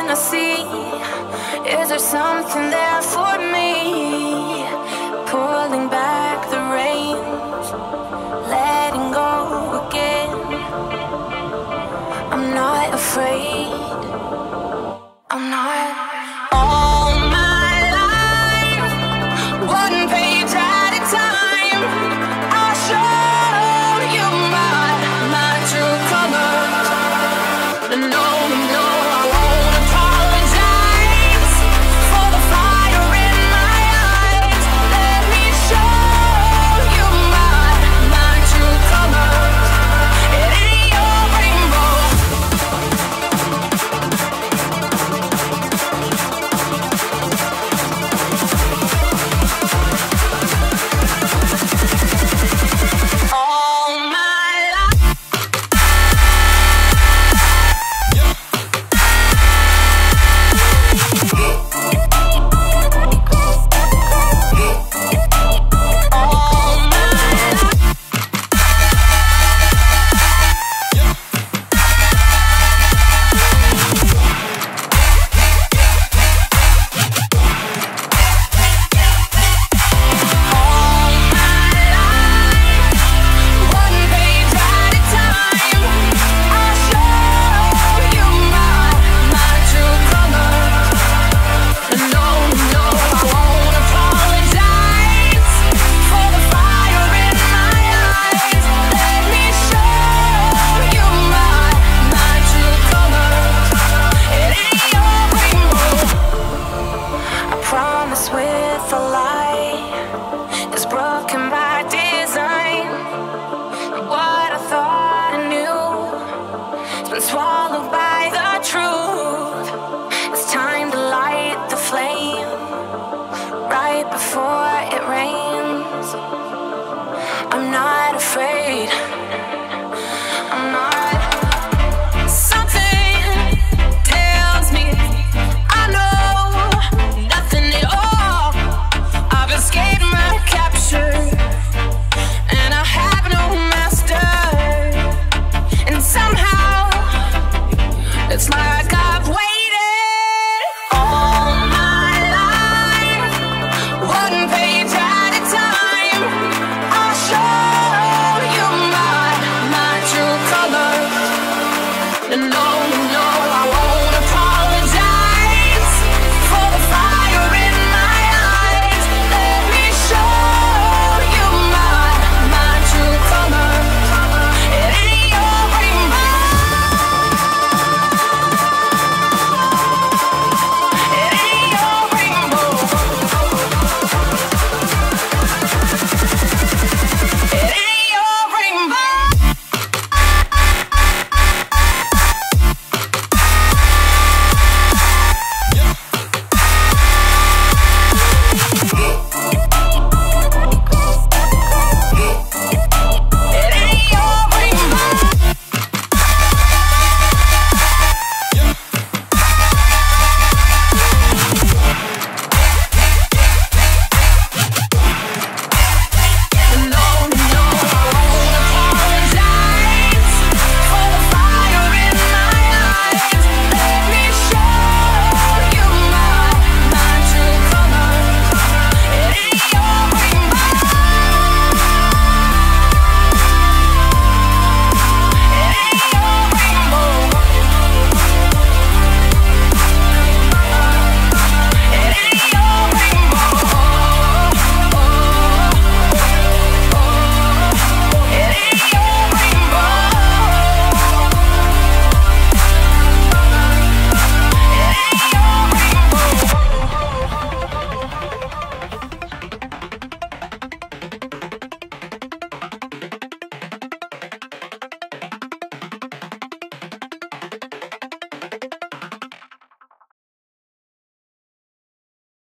wanna see, is there something there for me? Pulling back the reins, letting go again. I'm not afraid, I'm not. All my life, one page at a time, I'll show you my true colors. No, no, I won't apologize for the fire in my eyes. Let me show you my true colors. It ain't your rainbow. All my life. With a lie that's broken by design. What I thought I knew has been swallowed by the truth. It's time to light the flame right before it rains. I'm not afraid.